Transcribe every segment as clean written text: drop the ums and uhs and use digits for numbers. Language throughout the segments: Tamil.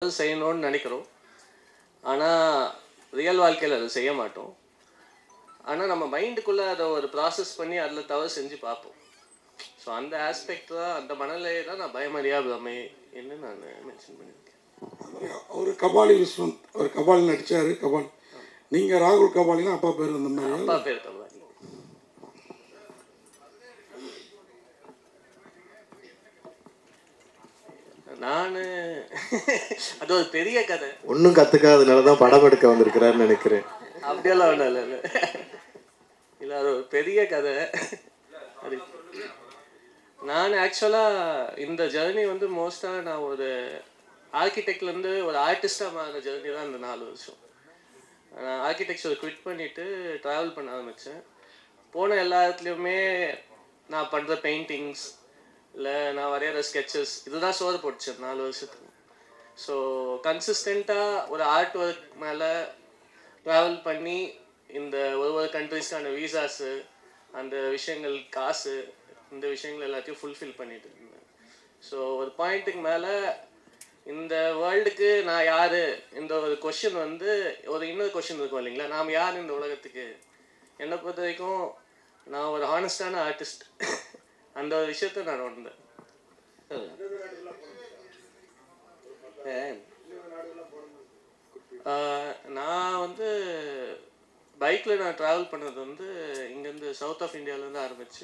தப்பு செய்யணும்னு நினைக்கிறோம். ஆனால் ரியல் வாழ்க்கையில் அதை செய்ய மாட்டோம். ஆனால் நம்ம மைண்டுக்குள்ளே அதை ஒரு ப்ராசஸ் பண்ணி அதில் தவறு செஞ்சு பார்ப்போம். ஸோ அந்த ஆஸ்பெக்ட் தான், அந்த மனநிலையை தான் நான் பயமறியா பிரமை என்று நான் மென்ஷன் பண்ணியிருக்கேன். அவர் கபாலி விஸ்வந்த், அவர் கபாலி நடித்தார். கபாலி நீங்கள் ராகுல் கபாலினா அப்பா பேர் அந்த மாதிரி? அப்பா பேர் கபாலி. நான் அது ஒரு பெரிய கதை, ஒன்றும் கற்றுக்காதனால தான் படம் எடுக்க வந்திருக்கிறாருன்னு நினைக்கிறேன். அப்படியெல்லாம் ஒன்றும் இல்லை. இல்லை அது ஒரு பெரிய கதை. அது நான் ஆக்சுவலாக இந்த ஜேர்னி வந்து மோஸ்ட்டாக நான் ஒரு ஆர்கிடெக்ட்லேருந்து ஒரு ஆர்டிஸ்டாக மாறின ஜேர்னி தான் இந்த 4 வருஷம். நான் ஆர்கிடெக்சர் குவிட் பண்ணிவிட்டு ட்ராவல் பண்ண ஆரம்பித்தேன். போன எல்லா இடத்துலையுமே நான் பண்ணுற பெயிண்டிங்ஸ் இல்லை நான் வரைகிற ஸ்கெட்சஸ் இதுதான் சோறு போட்டுச்சேன் 4 வருஷத்துக்கு. ஸோ கன்சிஸ்டண்ட்டாக ஒரு ஆர்ட் ஒர்க் மேலே ட்ராவல் பண்ணி இந்த ஒரு கண்ட்ரிஸ்க்கான வீசாஸு, அந்த விஷயங்கள், காசு, இந்த விஷயங்கள் எல்லாத்தையும் ஃபுல்ஃபில் பண்ணிட்டு இருந்தேன். ஸோ ஒரு பாயிண்ட்டுக்கு மேலே இந்த வேர்ல்டுக்கு நான் யார், இந்த ஒரு கொஷின் வந்து ஒரு இன்னொரு கொஷின் இருக்கும் இல்லைங்களா, நாம் யார் இந்த உலகத்துக்கு. என்னை பொறுத்த வரைக்கும் நான் ஒரு ஹானஸ்டான ஆர்டிஸ்ட். அந்த ஒரு விஷயத்தை நான் உணர்ந்தேன். நான் வந்து பைக்கில் நான் ட்ராவல் பண்ணது வந்து இங்கேருந்து சவுத் ஆஃப் இந்தியாவிலேருந்து ஆரம்பித்து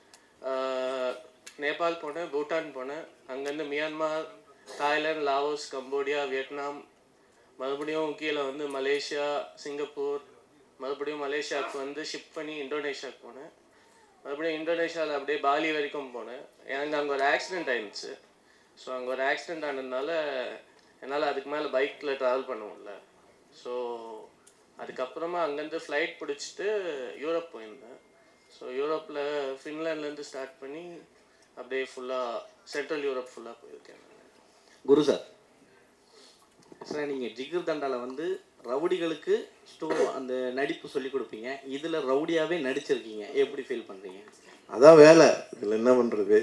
நேபாள் போனேன், பூட்டான் போனேன், அங்கேருந்து Myanmar, Thailand, Laos, Cambodia, Vietnam, மறுபடியும் கீழே வந்து மலேசியா, சிங்கப்பூர், மறுபடியும் மலேசியாவுக்கு வந்து ஷிப் பண்ணி இந்தோனேஷியாவுக்கு போனேன், மறுபடியும் இந்தோனேஷியாவில் அப்படியே பாலி வரைக்கும் போனேன். எனக்கு அங்கே ஒரு ஆக்சிடெண்ட் ஆயிடுச்சு. ஸோ அங்கே ஒரு ஆக்சிடெண்ட் ஆனதுனால என்னால் அதுக்கு மேலே பைக்கில் ட்ராவல் பண்ண முடியல. ஸோ அதுக்கப்புறமா அங்கேருந்து ஃப்ளைட் பிடிச்சிட்டு யூரோப் போயிருந்தேன். ஸோ யூரோப்பில் ஃபின்லாண்ட்லேருந்து ஸ்டார்ட் பண்ணி அப்படியே ஃபுல்லாக சென்ட்ரல் யூரோப் ஃபுல்லாக போயிருக்கேன். குரு சார், சார் நீங்கள் ஜிகர் தண்டாவில் வந்து ரவுடிகளுக்கு அந்த நடிப்பு சொல்லி கொடுப்பீங்க, இதில் ரவுடியாகவே நடிச்சிருக்கீங்க, எப்படி ஃபீல் பண்ணுறீங்க? அதான் வேலை, இதில் என்ன பண்ணுறது.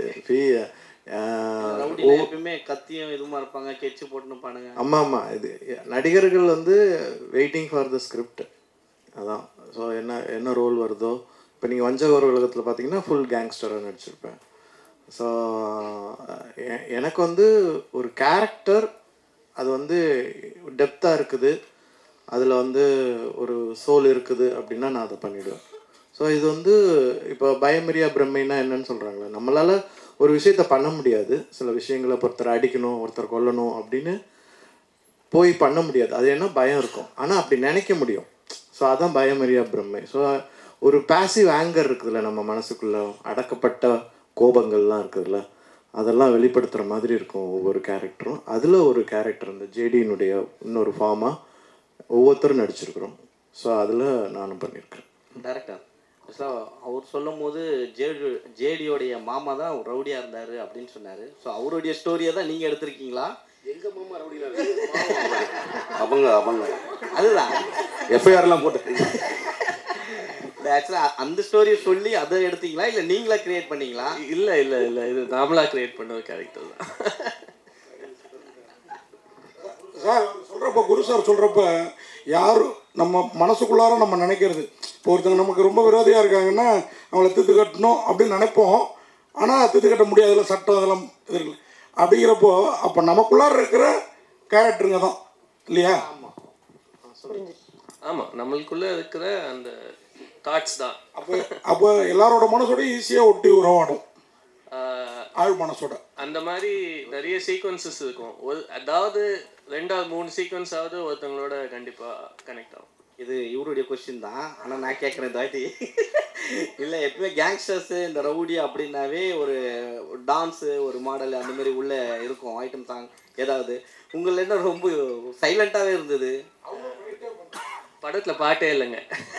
ரவுடியில் எப்பயுமே கத்தியும் இதுமா இருப்பாங்க, கெச்சு போட்டுன்னு பானுங்க. ஆமாம் ஆமாம், இது நடிகர்கள் வந்து வெயிட்டிங் ஃபார் த ஸ்கிரிப்ட். அதான். ஸோ என்ன ரோல் வருதோ, இப்போ நீங்கள் வஞ்சகர் உலகத்தில் பார்த்தீங்கன்னா ஃபுல் கேங்ஸ்டராக நடிச்சிருப்பேன். ஸோ எனக்கு வந்து ஒரு கேரக்டர் அது வந்து டெப்த்தாக இருக்குது, அதில் வந்து ஒரு சோல் இருக்குது அப்படின்னா நான் அதை பண்ணிவிடுவேன். ஸோ இது வந்து இப்போ பயமறியா பிரம்மைன்னா என்னன்னு சொல்கிறாங்களே, நம்மளால் ஒரு விஷயத்த பண்ண முடியாது. சில விஷயங்களை ஒருத்தர் அடிக்கணும், ஒருத்தர் கொல்லணும் அப்படின்னு போய் பண்ண முடியாது. அது என்ன பயம் இருக்கும், ஆனால் அப்படி நினைக்க முடியும். ஸோ அதான் பயமறியா பிரம்மை. ஸோ ஒரு பேசிவ் ஆங்கர் இருக்குதுல்ல நம்ம மனசுக்குள்ளே, அடக்கப்பட்ட கோபங்கள்லாம் இருக்குதுல்ல, அதெல்லாம் வெளிப்படுத்துகிற மாதிரி இருக்கும் ஒவ்வொரு கேரக்டரும். அதில் ஒரு கேரக்டர் இந்த ஜேடியினுடைய இன்னொரு ஃபார்மாக ஒவ்வொருத்தரும் நடிச்சிருக்கிறோம். ஸோ அதில் நானும் பண்ணியிருக்கிறேன். டேரக்டர் அவர் சொல்லும் போது ஜேடியோடைய மாமா தான் ரவுடியாக இருந்தார் அப்படின்னு சொன்னார். ஸோ அவருடைய ஸ்டோரியை தான் நீங்கள் எடுத்திருக்கீங்களா? எங்கள் மாமா ரவுடியாக அவங்க அதுதான் எஃப்ஐஆர்லாம் போட்டு ஆக்சுவலாக அந்த ஸ்டோரியை சொல்லி அதை எடுத்தீங்களா, இல்லை நீங்களா கிரியேட் பண்ணீங்களா? இல்லை இல்லை இல்லை, இது நாமளாக கிரியேட் பண்ண ஒரு கேரக்டர் தான். சார் சொல்கிறப்ப, குரு சார் சொல்கிறப்ப, யாரும் நம்ம மனசுக்குள்ளார நம்ம நினைக்கிறது, இப்போ ஒருத்தங்க நமக்கு ரொம்ப விரோதியாக இருக்காங்கன்னா அவங்கள தீர்த்து கட்டணும் அப்படின்னு நினைப்போம். ஆனால் தீர்த்து கட்ட முடியாதுல, சட்டம் அதெல்லாம் இது இருக்குல்ல. அப்படிங்கிறப்போ அப்போ நமக்குள்ளார இருக்கிற கேரக்டருங்க தான் இல்லையா? ஆமாம், நம்மளுக்குள்ளே இருக்கிற அந்த தாட்ஸ் தான். அப்போ எல்லாரோட மனசோட ஈஸியாக ஒட்டி உறவாடும், ஆழ் மனசோட. அந்த மாதிரி நிறைய சீக்வன்சஸ் இருக்கும். அதாவது 2 or 3 சீக்வன்ஸாவது ஒருத்தவங்களோட கண்டிப்பாக கனெக்ட் ஆகும். இது இவருடைய கொஸ்டின் தான், ஆனால் நான் கேட்குறேன் தாட்டி. இல்லை, எப்பவுமே கேங்ஸ்டர்ஸு இந்த ரவுடி அப்படின்னாவே ஒரு டான்ஸு, ஒரு மாடல் அந்த மாதிரி உள்ளே இருக்கும், ஐட்டம் சாங் ஏதாவது. உங்களில் என்ன ரொம்ப சைலண்ட்டாகவே இருந்தது? படத்தில் பாட்டே இல்லைங்க.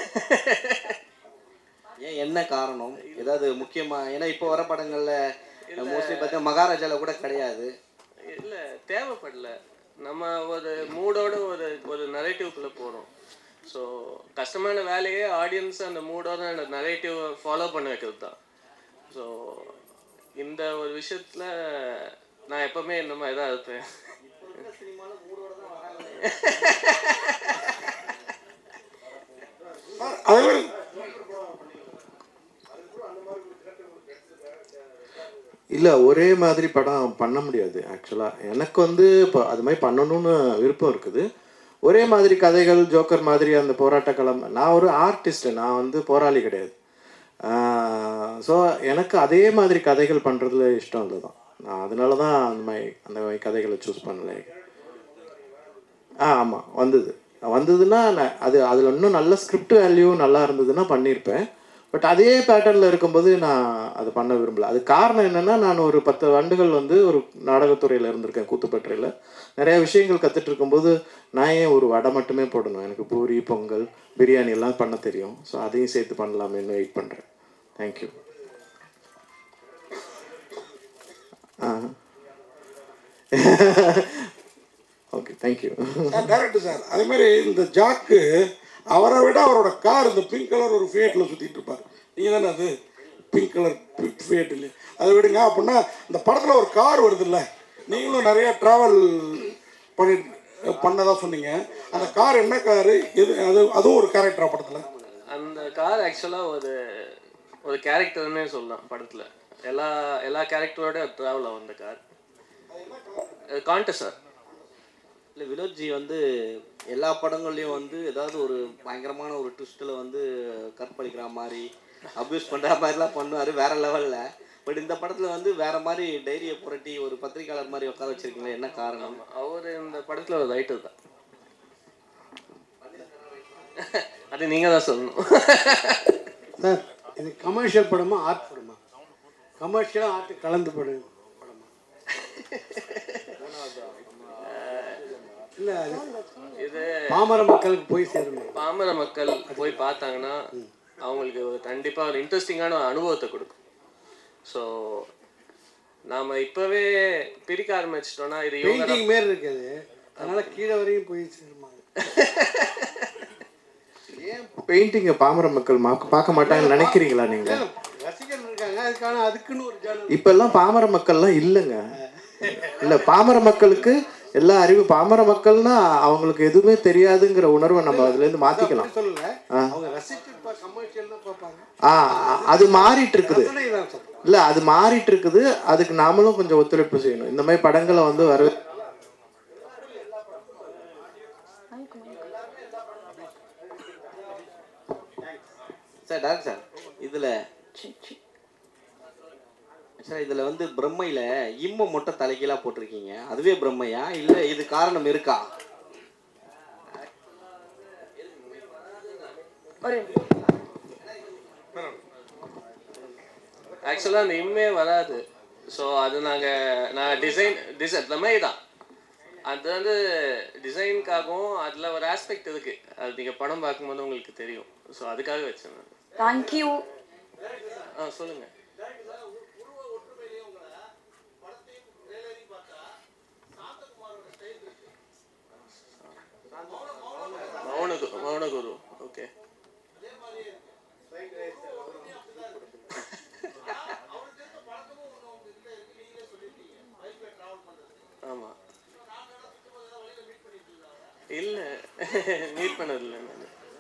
ஏன், என்ன காரணம்? ஏதாவது முக்கியமாக? ஏன்னா இப்போ வர படங்களில் மோஸ்ட்லி பார்த்தீங்கன்னா மகாராஜாவில் கூட கிடையாது. இல்லை, தேவைப்படல. நம்ம ஒரு மூடோட ஒரு நரேட்டிவ்க்குள்ளே போகிறோம். ஸோ கஷ்டமான வேலையே ஆடியன்ஸ் அந்த மூடோட அந்த நரேட்டிவ் ஃபாலோ பண்ண வைக்கிறது தான். ஸோ இந்த ஒரு விஷயத்தில் நான் எப்போவுமே இந்த மாதிரி தான் இருப்பேன். சினிமாவில் மூடோட அதே இல்லை, ஒரே மாதிரி படம் பண்ண முடியாது ஆக்சுவலாக. எனக்கு வந்து இப்போ அது மாதிரி பண்ணணும்னு விருப்பம் இருக்குது. ஒரே மாதிரி கதைகள், ஜோக்கர் மாதிரி அந்த போராட்ட களம். நான் ஒரு ஆர்டிஸ்ட்டு, நான் வந்து போராளி கிடையாது. ஸோ எனக்கு அதே மாதிரி கதைகள் பண்ணுறதுல இஷ்டம் இல்லை தான். நான் அதனால தான் அந்த மாதிரி கதைகளை சூஸ் பண்ணலை. ஆமாம், வந்ததுன்னா நான் அதில் இன்னும் நல்ல ஸ்கிரிப்ட் வேல்யூ நல்லா இருந்ததுன்னா பண்ணியிருப்பேன். பட் அதே பேட்டர்னில் இருக்கும்போது நான் அதை பண்ண விரும்பலை. அது காரணம் என்னென்னா, நான் ஒரு 10 ஆண்டுகள் வந்து ஒரு நாடகத்துறையில் இருந்திருக்கேன், கூத்துப்பற்றையில். நிறையா விஷயங்கள் கற்றுட்டு இருக்கும்போது நான் ஏன் ஒரு வடை மட்டுமே போடணும்? எனக்கு பூரி, பொங்கல், பிரியாணி எல்லாம் பண்ண தெரியும். ஸோ அதையும் சேர்த்து பண்ணலாமேன்னு வெயிட் பண்ணுறேன். Thank you. Okay, thank you. Director sir, அதே மாதிரி இந்த ஜாக்கு அவரை விட அவரோட கார் இந்த பிங்க் கலர் ஒரு ஃபியட்டில் சுற்றிட்டு இருப்பார். நீங்கள் தானே அது பிங்க் கலர் ஃபியட் இல்லை? அதை விடுங்க. அப்படின்னா இந்த படத்தில் ஒரு கார் வருது இல்லை, நீங்களும் நிறையா ட்ராவல் பண்ணதாக சொன்னீங்க. அந்த கார் என்ன காரு? அதுவும் ஒரு கேரக்டரா படத்தில்? அந்த கார் ஆக்சுவலாக ஒரு கேரக்டர்னே சொல்லலாம் படத்தில். எல்லா கேரக்டரோட ட்ராவல் ஆகும் அந்த கார். Contest sir. இல்லை, வினோத்ஜி வந்து எல்லா படங்கள்லையும் வந்து ஏதாவது ஒரு பயங்கரமான ஒரு ட்விஸ்ட்டில் வந்து கற்பழிக்கிற மாதிரி, அப்யூஸ் பண்ணுற மாதிரிலாம் பண்ணுவார் வேறு லெவலில். பட் இந்த படத்தில் வந்து வேறு மாதிரி டைரியை புரட்டி ஒரு பத்திரிக்கையாளர் மாதிரி உட்கார வச்சுருக்கீங்களா? என்ன காரணம்? அவர் இந்த படத்தில் ஒரு ரைட்டர் தான். அது நீங்கள் தான் சொல்லணும் சார். இது கமர்ஷியல் படமா ஆர்ட் படமா? கமர்ஷியலாக ஆர்ட் கலந்து படமா? இல்லை, இது பாமர மக்களுக்கு போய் சேரணும். பாமர மக்கள் போய் பார்த்தாங்கன்னா அவங்களுக்கு கண்டிப்பாக ஒரு இன்ட்ரெஸ்டிங்கான அனுபவத்தை கொடுக்கும். ஸோ நாம் இப்போவே பிரிக்க ஆரம்பிச்சிட்டோன்னா இது பெயிண்டிங் மாரி இருக்குது. அதனால் கீழே வரையும் போய் சேருமா? ஏன் பெயிண்டிங்கை பாமர மக்கள் பார்க்க மாட்டாங்கன்னு நினைக்கிறீங்களா நீங்கள்? ரசிகர்கள் இருக்காங்க, அதுக்குன்னு ஒரு ஜானல். இப்போல்லாம் பாமர மக்கள்லாம் இல்லைங்க. இல்லை, பாமர மக்களுக்கு எல்லா அறிவு. பாமர மக்கள்னா அவங்களுக்கு எதுவுமே தெரியாதுங்கிற உணர்வை நம்ம அதுலேருந்து மாற்றிக்கலாம். அது மாறிட்டு இருக்குது. இல்லை, அது மாறிட்டு இருக்குது. அதுக்கு நாமளும் கொஞ்சம் ஒத்துழைப்பு செய்யணும். இந்த மாதிரி படங்களை வந்து சார் டாக்டர் சார், இதில் வந்து பிரம்மையில் இம்ம மொட்டை தலைக்கீழாக போட்டிருக்கீங்க. அதுவே பிரம்மையா இல்லை இது காரணம் இருக்கா? ஆக்சுவலாக அந்த இம்மே வராது. ஸோ அது நான் டிசைன் பிரம்மை தான். அது வந்து டிசைனுக்காகவும் அதில் ஒரு ஆஸ்பெக்ட் இருக்குது. அது நீங்கள் படம் பார்க்கும்போது உங்களுக்கு தெரியும். ஸோ அதுக்காக வச்சேன். தேங்க்யூ. சொல்லுங்கள். மௌனகுரு. ஓகே. ஆமாம். இல்லை, மீட் பண்ணதில்லை நான்.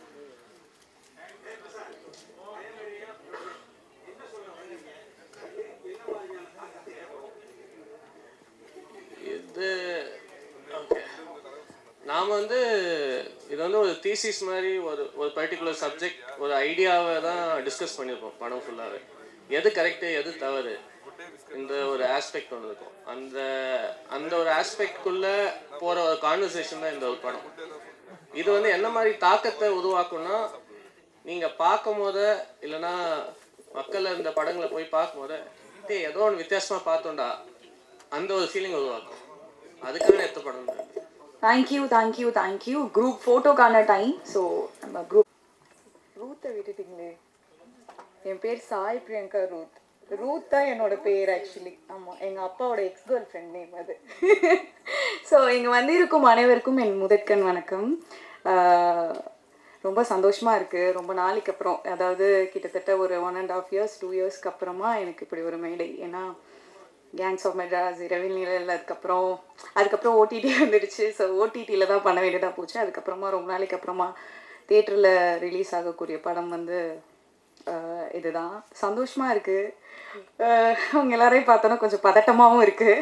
இது ஓகே. நாம் வந்து இது வந்து ஒரு தீசிஸ் மாதிரி ஒரு பர்டிகுலர் சப்ஜெக்ட், ஒரு ஐடியாவை தான் டிஸ்கஸ் பண்ணியிருப்போம் படம் ஃபுல்லாகவே. எது கரெக்டு, எது தவறு, இந்த ஒரு ஆஸ்பெக்ட் ஒன்று இருக்கும். அந்த ஒரு ஆஸ்பெக்ட்குள்ளே போகிற ஒரு கான்வர்சேஷன் தான் இந்த ஒரு படம். இது வந்து என்ன மாதிரி தாக்கத்தை உருவாக்கும்னா, நீங்கள் பார்க்கும் போத இல்லைன்னா மக்கள் இந்த படங்களை போய் பார்க்கும் போத ஏதோ ஒன்று வித்தியாசமாக பார்த்தோண்டா அந்த ஒரு ஃபீலிங் உருவாக்கும். அதுக்காக எடுத்த படம். தேங்க்யூ. குரூப் ஃபோட்டோக்கான டைம். ஸோ நம்ம குரூப் ரூத்தை விட்டுட்டிங்களே. என் பேர் சாய் பிரியங்கா ரூத். ரூத் தான் என்னோட பேர் ஆக்சுவலி. ஆமாம், எங்கள் அப்பாவோட எக்ஸ் கேர்ள் ஃப்ரெண்ட் நேம் அது. ஸோ இங்கே வந்திருக்கும் அனைவருக்கும் என் முதற்கண் வணக்கம். ரொம்ப சந்தோஷமாக இருக்குது. ரொம்ப நாளைக்கு அப்புறம், அதாவது கிட்டத்தட்ட ஒரு 1.5 years 2 yearsக்கு அப்புறமா எனக்கு இப்படி ஒரு மேடை. ஏன்னா கேங்ஸ் ஆஃப் மெட்ராஸ், இரவில் நிழல், அதுக்கப்புறம் ஓடிடி வந்துடுச்சு. ஸோ ஓடிடியில் தான் பண்ண வேண்டியதாக போச்சு. அதுக்கப்புறமா ரொம்ப நாளைக்கு அப்புறமா தியேட்டரில் ரிலீஸ் ஆகக்கூடிய படம் வந்து இதுதான். சந்தோஷமாக இருக்குது. அவங்க எல்லாரையும் பார்த்தோன்னா கொஞ்சம் பதட்டமாகவும் இருக்குது.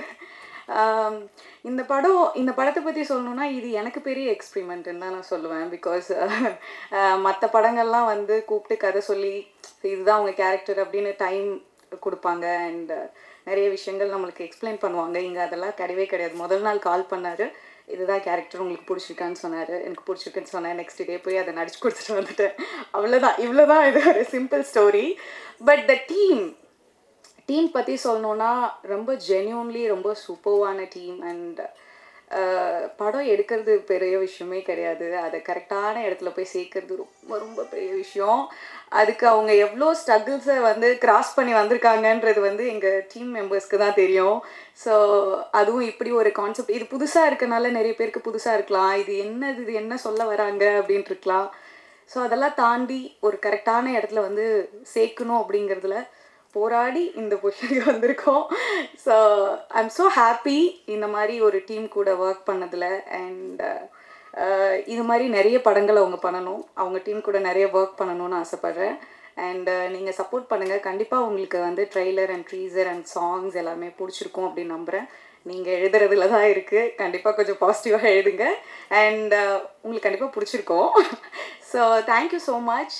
இந்த படத்தை பற்றி சொல்லணுன்னா இது எனக்கு பெரிய எக்ஸ்பிரிமெண்ட்டுன்னு தான் நான் சொல்லுவேன். பிகாஸ் மற்ற படங்கள்லாம் வந்து கூப்பிட்டு கதை சொல்லி இதுதான் அவங்க கேரக்டர் அப்படின்னு டைம் கொடுப்பாங்க அண்ட் நிறைய விஷயங்கள் நம்மளுக்கு எக்ஸ்பிளைன் பண்ணுவாங்க. இங்கே அதெல்லாம் கிடையவே கிடையாது. முதல் நாள் கால் பண்ணார், இதுதான் கேரக்டர், உங்களுக்கு பிடிச்சிருக்கான்னு சொன்னார். எனக்கு பிடிச்சிருக்குன்னு சொன்னேன். நெக்ஸ்ட் டே போய் அதை நடிச்சு கொடுத்துட்டு வந்துட்டேன். அவ்வளோதான். இவ்வளோதான். இது ஒரு simple story. But the team பற்றி சொல்லணுன்னா ரொம்ப ஜென்யூன்லி ரொம்ப சூப்பர்வான டீம். அண்ட் படம் எடுக்கிறது பெரிய விஷயமே கிடையாது. அதை கரெக்டான இடத்துல போய் சேர்க்கறது ரொம்ப ரொம்ப பெரிய விஷயம். அதுக்கு அவங்க எவ்வளோ ஸ்ட்ரகிள்ஸை வந்து கிராஸ் பண்ணி வந்திருக்காங்கன்றது வந்து எங்கள் டீம் மெம்பர்ஸ்க்கு தான் தெரியும். ஸோ அதுவும் இப்படி ஒரு கான்செப்ட் இது புதுசாக இருக்கனால நிறைய பேருக்கு புதுசாக இருக்கலாம். இது என்ன சொல்ல வராங்க அப்படின்ட்டு இருக்கலாம். ஸோ அதெல்லாம் தாண்டி ஒரு கரெக்டான இடத்துல வந்து சேர்க்கணும் அப்படிங்கிறதுல போராடி இந்த பொசிஷனுக்கு வந்திருக்கோம். So I am so happy இந்த மாதிரி ஒரு டீம் கூட ஒர்க் பண்ணதில். அண்ட் இது மாதிரி நிறைய படங்கள் அவங்க பண்ணணும், அவங்க டீம் கூட நிறைய ஒர்க் பண்ணணும்னு ஆசைப்பட்றேன். அண்ட் நீங்கள் சப்போர்ட் பண்ணுங்கள். கண்டிப்பாக உங்களுக்கு வந்து trailer and teaser and songs எல்லாமே பிடிச்சிருக்கும் அப்படின்னு நம்புகிறேன். நீங்கள் எழுதுறதுல தான் இருக்குது. கண்டிப்பாக கொஞ்சம் பாசிட்டிவாக எழுதுங்க. அண்ட் உங்களுக்கு கண்டிப்பாக பிடிச்சிருக்கோம். So thank you so much.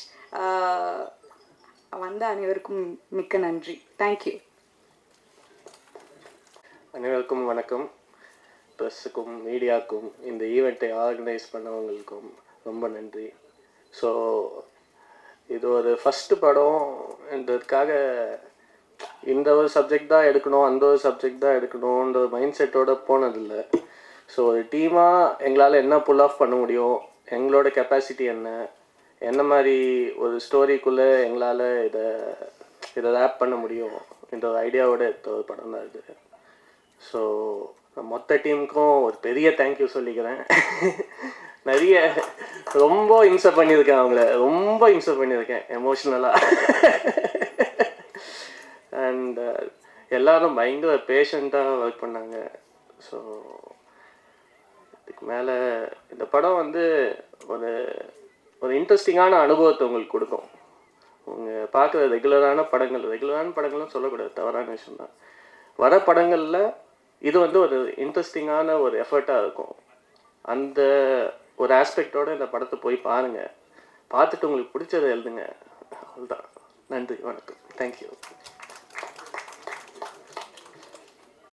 வந்த அனைவருக்கும் மிக்க நன்றி. தேங்க்யூ. அனைவருக்கும் வணக்கம். ப்ரெஸ்ஸுக்கும் மீடியாவுக்கும் இந்த ஈவெண்ட்டை ஆர்கனைஸ் பண்ணவங்களுக்கும் ரொம்ப நன்றி. ஸோ இது ஒரு ஃபஸ்ட்டு படம்ன்றதுக்காக இந்த ஒரு சப்ஜெக்ட் தான் எடுக்கணும், அந்த ஒரு சப்ஜெக்ட் தான் எடுக்கணுன்ற மைண்ட் செட்டோடு போனதில்லை. ஸோ ஒரு டீமாக எங்களால் என்ன புல் ஆஃப் பண்ண முடியும், எங்களோட கெப்பாசிட்டி என்ன மாதிரி ஒரு ஸ்டோரிக்குள்ளே எங்களால் இதை ரேப் பண்ண முடியும் என்ற ஒரு ஐடியாவோட எடுத்த ஒரு படம் தான் இது. ஸோ மொத்த டீமுக்கும் ஒரு பெரிய தேங்க்யூ சொல்லிக்கிறேன். நிறைய ரொம்ப இம்சை பண்ணியிருக்கேன், அவங்கள ரொம்ப இம்சை பண்ணியிருக்கேன் எமோஷ்னலாக. அண்ட் எல்லோரும் பயங்கர பேஷண்ட்டாக ஒர்க் பண்ணாங்க. ஸோ இதுக்கு மேலே இந்த படம் வந்து ஒரு இன்ட்ரெஸ்டிங்கான அனுபவத்தை உங்களுக்கு கொடுக்கும். உங்கள் பார்க்குற ரெகுலரான படங்கள்லாம் சொல்லக்கூடாது, தவறான விஷயம் தான். வர படங்களில் இது வந்து ஒரு இன்ட்ரெஸ்டிங்கான ஒரு எஃபர்ட்டாக இருக்கும். அந்த ஒரு ஆஸ்பெக்டோடு இந்த படத்தை போய் பாருங்கள். பார்த்துட்டு உங்களுக்கு பிடிச்சதை எழுதுங்க. அவ்வளோதான். நன்றி, வணக்கம். தேங்க்யூ.